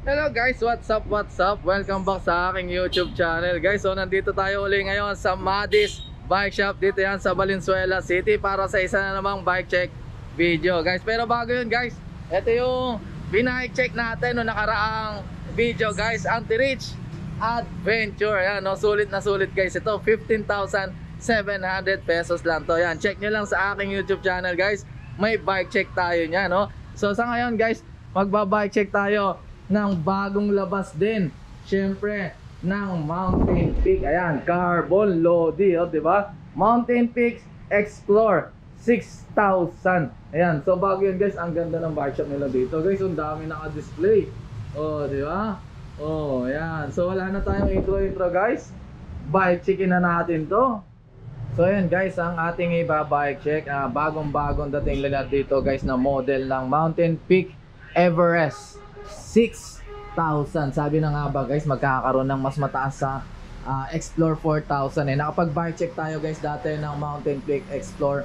Hello guys, what's up, what's up? Welcome back sa aking YouTube channel guys. So nandito tayo uli ngayon sa Madis Bike Shop. Dito yan sa Valenzuela City para sa isa na namang bike check video guys. Pero bago yun guys, ito yung binike check natin no nakaraang video guys. Anti-Reach Adventure. Yan, no? Sulit na sulit guys. Ito 15,700 pesos lang to. Yan, check nyo lang sa aking YouTube channel guys. May bike check tayo niya, no? So sa ngayon guys, magba-bike check tayo ng bagong labas din, syempre ng Mountain Peak. Ayan, carbon Lodi, oh, di ba? Mountain Peak Explore 6,000. Ayan, so bago yun guys, ang ganda ng bike shop nila dito guys. Ang dami naka-display, oh, di ba? Oh, ayan, so wala na tayong intro guys, bike checkin na natin to. So ayan guys, ang ating iba-bike check, bagong dating lang dito guys na model ng Mountain Peak Everest 6,000. Sabi na nga ba guys, magkakaroon ng mas mataas sa Explore 4,000 eh. Nakapag-bike check tayo guys dati ng Mountain Peak Explore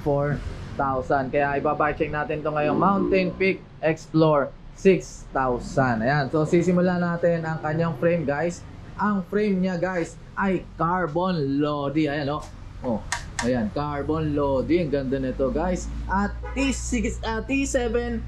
4,000. Kaya ibabike check natin to ngayong Mountain Peak Explore 6,000. Ayan, so sisimulan natin ang kanyang frame guys. Ang frame niya guys ay carbon Lodi. Ayan oh. Oh, ayan, carbon Lodi. Ang ganda nito guys. At T700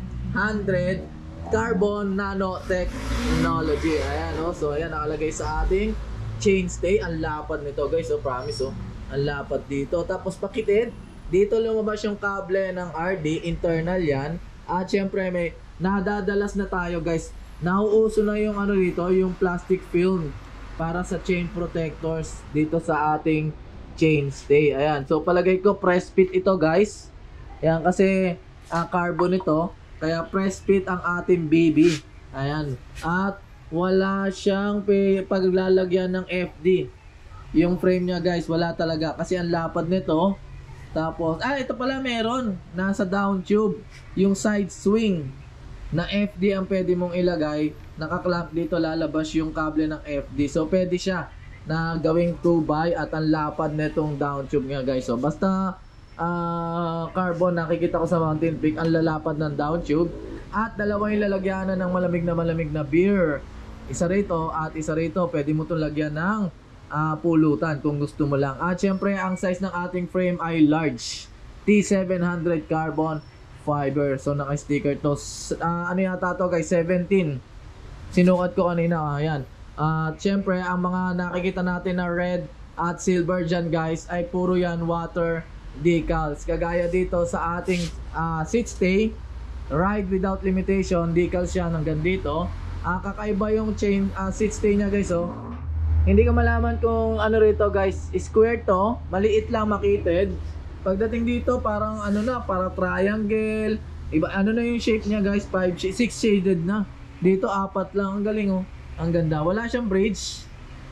carbon nanotechnology. Ayan, oh. So ayan, nakalagay sa ating chainstay. Ang lapad nito guys, oh, promise, oh. Ang lapad dito. Tapos pakitid, dito lumabas yung kable ng RD, internal yan. At syempre may nadadalas na tayo guys. Nauuso na yung ano dito, yung plastic film para sa chain protectors dito sa ating chainstay. Ayan, so palagay ko press fit ito guys. Ayan, kasi carbon ito, kaya press fit ang ating baby. Ayan. At wala siyang paglalagyan ng FD. Yung frame niya guys, wala talaga. Kasi ang lapad nito. Tapos, ito pala meron. Nasa down tube. Yung side swing na FD ang pwede mong ilagay. Nakaklamp dito, lalabas yung kable ng FD. So, pwede siya na gawing 2x at ang lapad nitong down tube nga guys. So, basta carbon, nakikita ko sa Mountain Peak ang lalapad ng down tube. At dalawa yung lalagyanan ng malamig na beer. Isa rito at isa rito. Pwede mo itong lagyan ng pulutan kung gusto mo lang. At syempre ang size ng ating frame ay large, T700 carbon fiber. So naka-sticker to. Ano yata to guys, 17. Sinukat ko kanina. Ayan. At syempre ang mga nakikita natin na red at silver dyan guys ay puro yan water decals. Kagaya dito sa ating seat stay, ride without limitation, decals yan hanggang dito. Kakaiba yung chain seat stay nya guys, oh. Hindi ka malaman kung ano rito guys, square to, maliit lang makitid. Pagdating dito parang ano na, para triangle. Iba ano na yung shape nya guys, 6 shaded na. Dito 4 lang, ang galing, oh. Ang ganda, wala siyang bridge.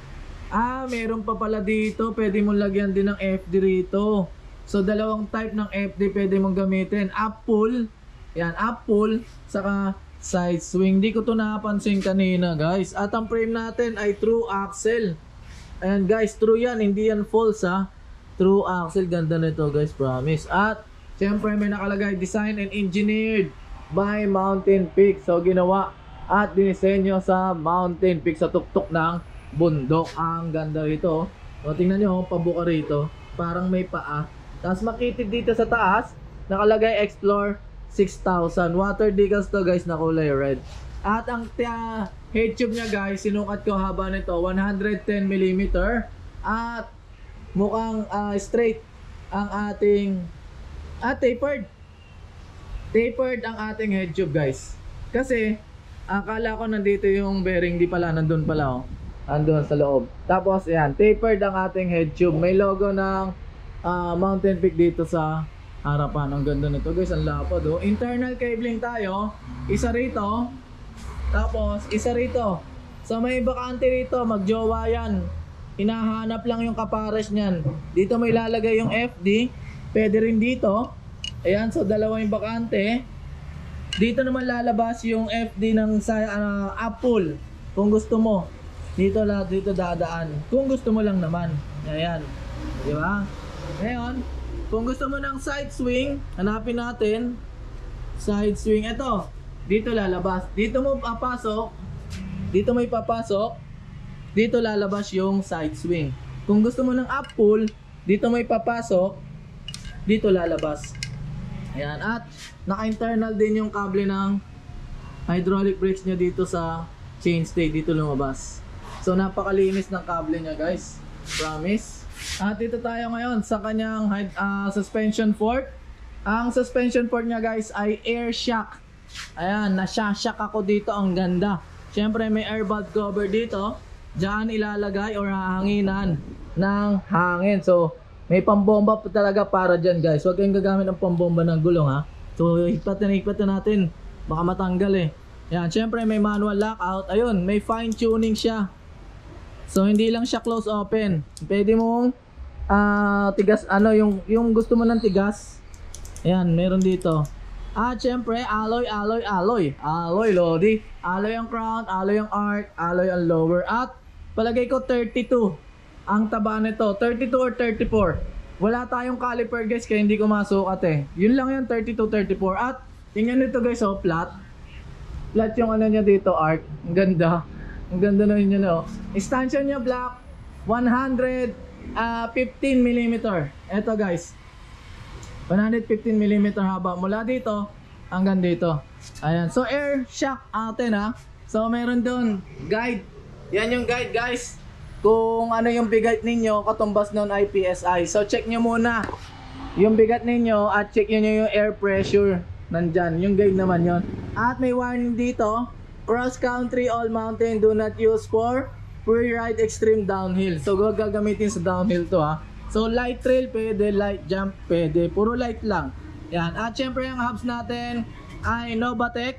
Meron pa pala dito, pwede mong lagyan din ng FD rito. So dalawang type ng FD pwede mong gamitin. Up pull. Yan, up pull. Saka side swing. Di ko to napansin kanina guys. At ang frame natin ay true axle. Ayan guys, true yan. Hindi yan false ha. True axle. Ganda nito guys, promise. At syempre may nakalagay, design and engineered by Mountain Peak. So ginawa at dinisenyo sa Mountain Peak sa tuktok ng bundok. Ang ganda rito. O tingnan nyo, pabuka rito. Parang may paa. Tapos makitid dito sa taas, nakalagay Explore 6,000. Water decals to guys na kulay red. At ang head tube nya guys, sinukat ko haba nito 110mm. At mukhang straight ang ating tapered. Tapered ang ating head tube guys. Kasi akala ko nandito yung bearing, di pala, nandun pala, oh. Andun sa loob. Tapos ayan, tapered ang ating head tube. May logo ng Mountain Peak dito sa harapan. Ang ganda nito guys, ang lapad, oh. Internal cabling tayo, isa rito, tapos isa rito. So may bakante rito, magjowa yan. Hinahanap lang yung kapares nyan. Dito may lalagay yung FD, pwede rin dito. Ayan, so dalawa yung bakante. Dito naman lalabas yung FD ng Apple. Kung gusto mo, dito dadaan. Kung gusto mo lang naman. Ayan, di ba? Ngayon, kung gusto mo ng side swing, hanapin natin. Side swing, ito. Dito lalabas. Dito mo papasok. dito may papasok, dito lalabas yung side swing. Kung gusto mo ng up pull, dito may papasok, dito lalabas. Ayan, at naka-internal din yung kable ng hydraulic brakes niya dito sa chainstay, dito lumabas. So napakalinis ng kable niya guys, promise. At dito tayo ngayon sa kanyang suspension fork. Ang suspension fork niya guys ay air shock. Ayan, nasya-shock ako dito, ang ganda. Syempre may air valve cover dito. Diyan ilalagay or hahanginan ng hangin. So may pambomba pa talaga para dyan guys. Huwag kayong gagamit ng pambomba ng gulong ha. So higpat na natin, baka matanggal eh. Ayan, syempre may manual lockout. Ayun, may fine tuning siya. So hindi lang siya close open. Pwede mong tigas, yung gusto mo ng tigas. Ayan, meron dito. At syempre, alloy Lodi. Alloy ang crown, alloy ang arc, alloy ang lower. At palagay ko 32 ang taba nito, 32 or 34. Wala tayong caliper guys, kaya hindi ko masukat eh. Yun lang yan, 32, 34. At tingnan nito guys, oh, flat yung ano niya dito, arc. Ang ganda. Ang ganda na yun, oh. Stanchion niya black, 115mm. Eto guys, 115mm haba mula dito hanggang dito. Ayan, so air shock atin ha. So meron doon guide. Yan yung guide guys, kung ano yung bigat ninyo katumbas nun ay PSI. So check nyo muna yung bigat ninyo at check nyo yung air pressure nandyan. Yung guide naman yon. At may warning dito, cross country all mountain, do not use for free ride extreme downhill. So gagamitin sa downhill to ha. So light trail pwede, light jump pwede, puro light lang. Yan. At syempre yung hubs natin ay Novatec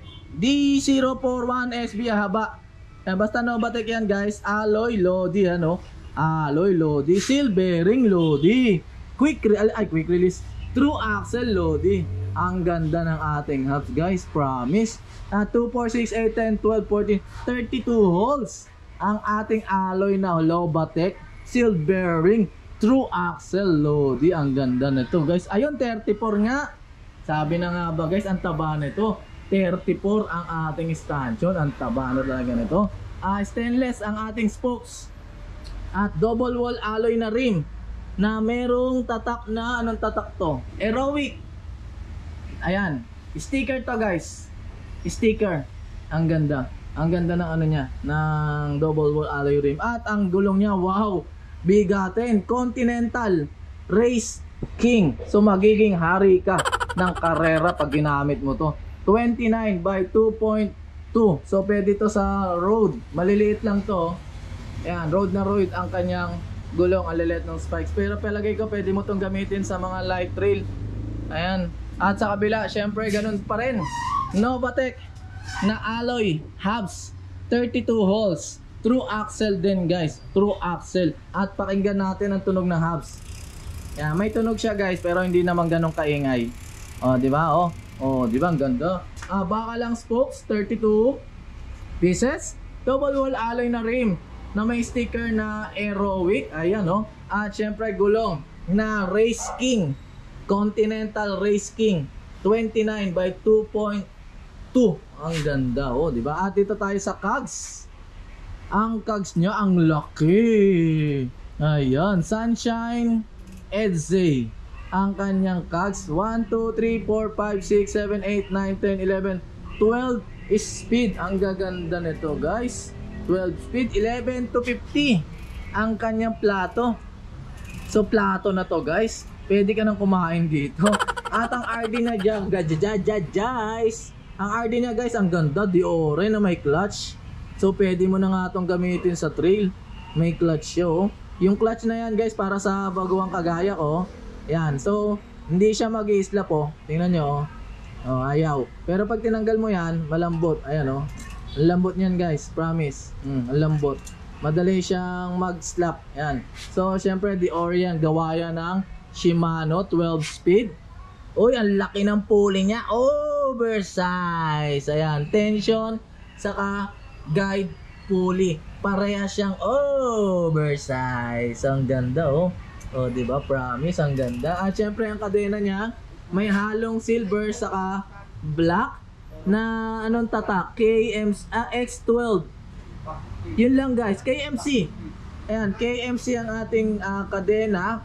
D041SB haba. Yan, basta Novatec yan guys. Alloy Lodi, ano? Alloy Lodi, seal bearing Lodi, quick release, true axle Lodi. Ang ganda ng ating hubs guys, promise. 2, 4, 6, 8, 10, 12, 14, 32 holes ang ating alloy na Novatec, seal bearing, true axle Lodi. Ang ganda nito guys. Ayun, 34 nga. Sabi na nga ba guys, ang taba nito. 34 ang ating stanchion. Ang taba na talaga nito. Stainless ang ating spokes. At double wall alloy na rim na merong tatak na, anong tatak to? Aerowick. Ayan, sticker to guys. Sticker. Ang ganda. Ang ganda ng ano niya, ng double wall alloy rim. At ang gulong niya, wow, bigatin. Continental Race King. So magiging hari ka ng karera pag ginamit mo to. 29 by 2.2. So pwede to sa road. Maliliit lang to. Ayan, road na road ang kanyang gulong. Ang lilit ng spikes. Pero palagay ko pwede mo tong gamitin sa mga light trail. Ayan. At sa kabila, syempre ganun pa rin. Novatec na alloy hubs, 32 holes. True axle din guys, true axle. At pakinggan natin ang tunog ng hubs. Yan, may tunog siya guys, pero hindi naman ganun kaingay. Oh, di ba? Oh, di ba? Ang ganda. Baka lang spokes, 32 pieces. Double wall alloy na rim na may sticker na Aerowick. Ayan, oh. At syempre gulong na Race King, Continental Race King, 29 by 2.2. Ang ganda, oh, di ba? At dito tayo sa cogs. Ang cogs niya, ang laki. Ayan, Sunshine Edsy. Ang kanyang cogs, 1, 2, 3, 4, 5, 6, 7, 8, 9, 10, 11, 12 speed. Ang gaganda nito guys. 12 speed, 11 to 50 ang kanyang plato. So plato na to guys, pwede ka nang kumain dito. At ang RD na dyan guys, ang RD niya guys, ang ganda, Diore na may clutch. So pwede mo na nga itong gamitin sa trail. May clutch siya, oh. Yung clutch na yan guys, para sa baguang kagaya ko. Yan, so hindi siya mag-i-slap, oh. Tingnan nyo, oh. Oh, ayaw. Pero pag tinanggal mo yan, malambot. Ayan, oh. Ang lambot niyan guys, promise. Ang lambot. Madali siyang mag-slap. Yan. So syempre Diore yan, gawa yan ng Shimano 12 speed. Uy, ang laki ng pulley niya. Oversize. Ayan, tension saka guide pulley. Pareha siyang oversize. Ang ganda, oh. Oh, di ba? Promise, ang ganda. At syempre ang kadena niya may halong silver saka black na anong tatak, X12 Yun lang guys, KMC. Ayan, KMC ang ating kadena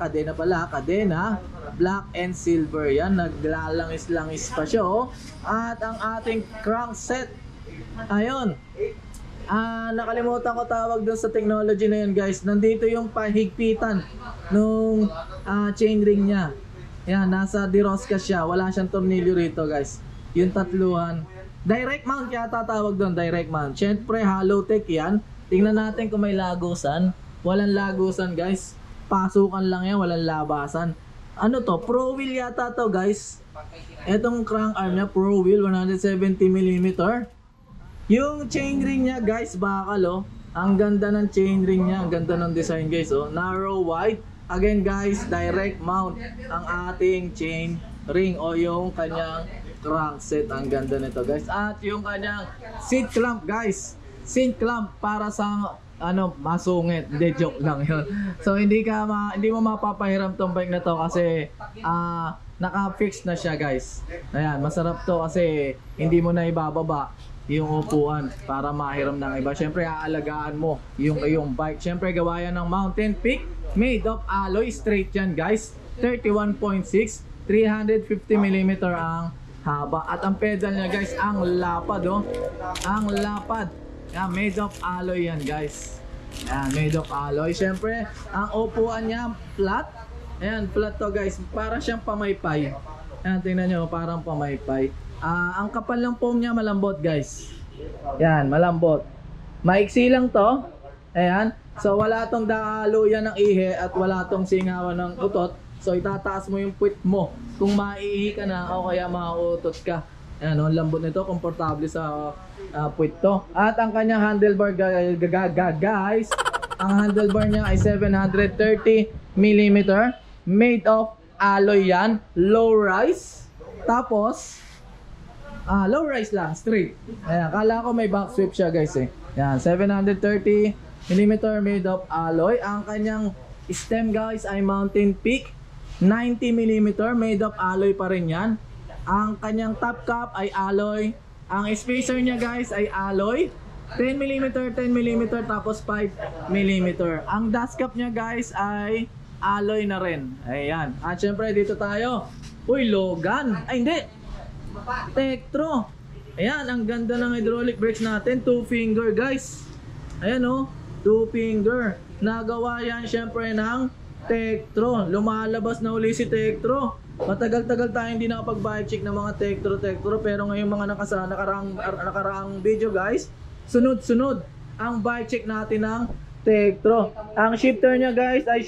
black and silver. Yan, naglalangis-langis pa siya oh. At ang ating crankset, ayun, nakalimutan ko tawag dun sa technology na yun guys. Nandito yung pahigpitan nung chain ring nya. Yan, nasa dirosca siya, wala siyang tornilyo rito guys. Yung tatluhan, direct mount yata tawag doon, direct mount. Siyempre hollow tech yan. Tingnan natin kung may lagusan. Walang lagusan guys, pasukan lang yan, walang labasan. Ano to, pro wheel yata to guys. Etong crank arm nya, pro wheel, 170mm. Yung chain ring nya guys, bakal oh. Ang ganda ng chain ring nya, ang ganda ng design guys oh. Narrow wide. Again guys, direct mount ang ating chain ring o yung kanyang crankset. Ang ganda nito guys. At yung kanyang seat clamp guys, seat clamp para sa masungit. Hindi, joke lang yun. So hindi mo mapapahiram tong bike na to kasi naka-fix na siya guys. Ayan, masarap to kasi hindi mo na ibababa yung upuan para mahiram ng iba. Syempre aalagaan mo yung iyong bike. Syempre gawa yan ng Mountain Peak, made of alloy, straight yan guys. 31.6, 350mm ang haba. At ang pedal niya guys, ang lapad oh. Ang lapad. Yan, made of alloy yan guys. Yan, made of alloy. Syempre ang upuan niya flat. Ayan, flat to guys. Para siyang pamaypay. Ayan, tingnan nyo, parang pamaypay. Ang kapal ng foam niya malambot guys. Yan, malambot. Maiksi lang to. Ayan. So wala tong daluyan ng ihe at wala tong singawan ng utot. So itataas mo yung puwit mo kung maiihi ka na o kaya mauutot ka. Ayan, ang lambot nito, komportable sa puwit to. At ang kanyang handlebar guys, ang handlebar niya ay 730mm, made of alloy yan, low rise. Tapos low rise lang, straight. Ayan, kala ko may back sweep siya guys eh. Ayan, 730mm made of alloy. Ang kanyang stem guys ay Mountain Peak, 90mm, made of alloy pa rin yan. Ang kanyang top cap ay alloy. Ang spacer niya guys ay alloy, 10mm, 10mm, tapos 5mm. Ang dust cap niya guys ay alloy na rin. Ayan. At syempre dito tayo. Uy, Logan. Ay hindi, Tektro. Ayan, ang ganda ng hydraulic brakes natin. 2 finger guys. Ayan oh, 2 finger. Nagawa yan syempre ng Tektro. Lumalabas na uli si Tektro. Matagal-tagal tayo hindi nakapag-bike check ng mga Tektro. Pero ngayon mga nakaraang video guys, sunod-sunod ang bike check natin ng Tektro. Ang shifter niya guys ay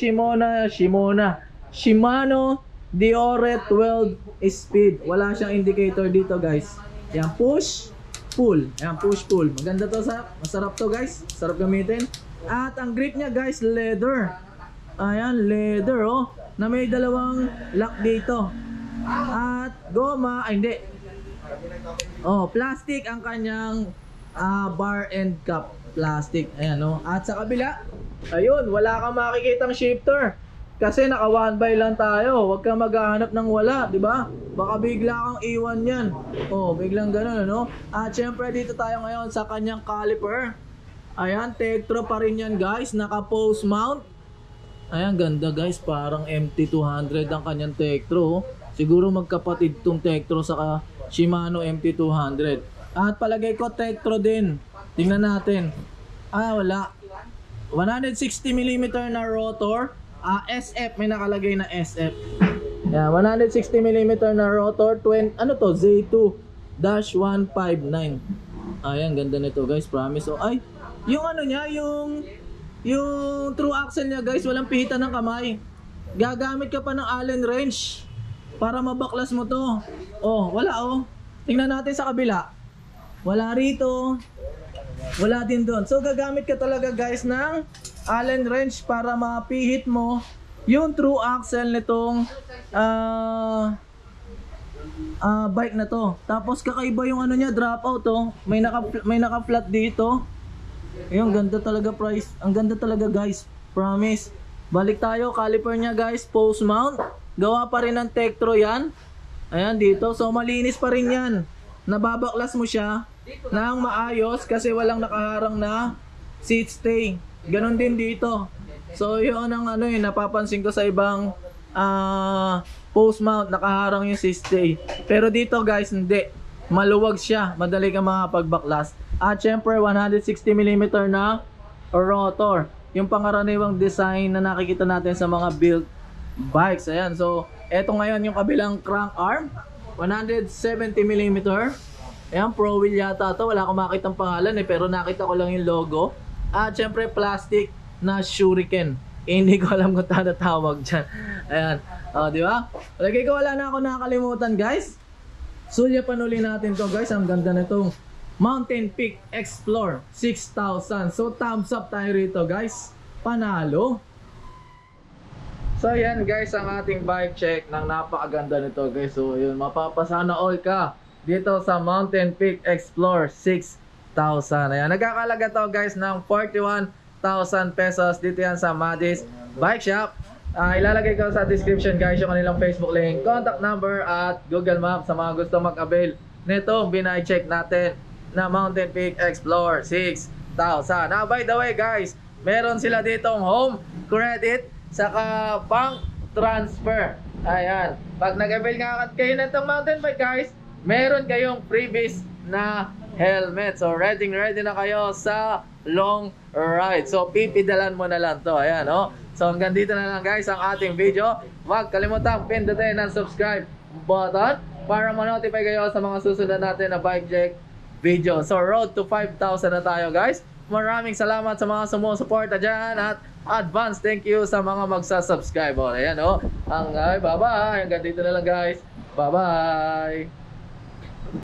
Shimano Diore 12 speed. Wala siyang indicator dito guys. Yan, push, pull. Yan, push, pull. Maganda to, masarap to guys. Sarap gamitin. At ang grip niya guys, leather. Ayan, leather oh, na may dalawang lock dito. At goma, ay hindi. Oh, plastic ang kanyang bar and cap. Plastic, ayan oh. At sa kabila, ayun, wala kang makikitang shifter. Kasi naka 1x lang tayo. Huwag kang maghahanap ng wala, di ba? Baka bigla kang iwan yan. Oh, biglang ganun ano. At syempre dito tayo ngayon sa kanyang caliper. Ayan, Tektro pa rin yan guys. Naka post mount. Ayan, ganda guys. Parang MT200 ang kanyang Tektro. Siguro magkapatid tong Tektro sa Shimano MT200. At palagay ko Tektro din. Tingnan natin. Wala. 160mm na rotor. SF, may nakalagay na SF. Yeah, 160mm na rotor, ano to, Z2-159. Ayan, ganda nito guys, promise. Oh, ay, yung ano niya, yung true axle niya guys, walang pihitan ng kamay. Gagamit ka pa ng Allen wrench para mabaklas mo to. Oh, wala oh. Tingnan natin sa kabila. Wala rito. Wala din doon. So gagamit ka talaga guys ng Allen wrench para mapihit mo yung true axle nitong bike na to. Tapos kakaiba yung ano niya, drop out oh. May naka flat dito. Ayun, ganda talaga price. Ang ganda talaga guys. Promise. Balik tayo, caliper niya guys, post mount. Gawa pa rin ng Tektro yan. Ayan dito. So malinis pa rin yan. Nababaklas mo siya nang maayos kasi walang nakaharang na seat stay. Ganon din dito. So yun ang ano napapansin ko sa ibang post mount, nakaharang yung seat stay. Pero dito guys, hindi. Maluwag siya, madali kang makapag-backlast. At syempre 160mm na rotor. Yung pangaraniwang design na nakikita natin sa mga built bikes. Ayan, so eto ngayon yung kabilang crank arm, 170mm. Ayan, Pro Wheel yata to. Wala akong makitang pangalan pero nakita ko lang yung logo. At syempre plastic na shuriken. Hindi ko alam kung tawag dyan. Ayan, di ba? Lagay ko, wala na ako nakakalimutan guys. Sulyapan uli natin to guys. Ang ganda na itong Mountain Peak Explorer 6000. So thumbs up tayo rito guys. Panalo. So yan guys, ang ating bike check ng napakaganda nito guys. So yun, mapapasana all ka dito sa Mountain Peak Explorer 6000. Ayan, nagkakalaga to guys ng 41,000 pesos. Dito yan sa Madis Bike Shop. Ilalagay ko sa description guys yung kanilang Facebook link, contact number at Google Maps sa mga gusto mag-avail nitong binay-check natin na Mountain Peak Explorer 6000. By the way guys, meron sila ditong home credit saka bank transfer. Ayan, pag nag-avail nga kayo nitong mountain bike guys, meron kayong freebies na helmet. So ready na kayo sa long ride. So pipidalan mo na lang to. Ayan, so hanggang dito na lang guys ang ating video. Huwag kalimutang pindutin ang subscribe button para ma-notify kayo sa mga susunod natin na bike check video. So road to 5,000 na tayo guys. Maraming salamat sa mga sumusuporta dyan at advance thank you sa mga magsasubscribe. Ayan, bye bye. Hanggang dito na lang guys. Bye bye.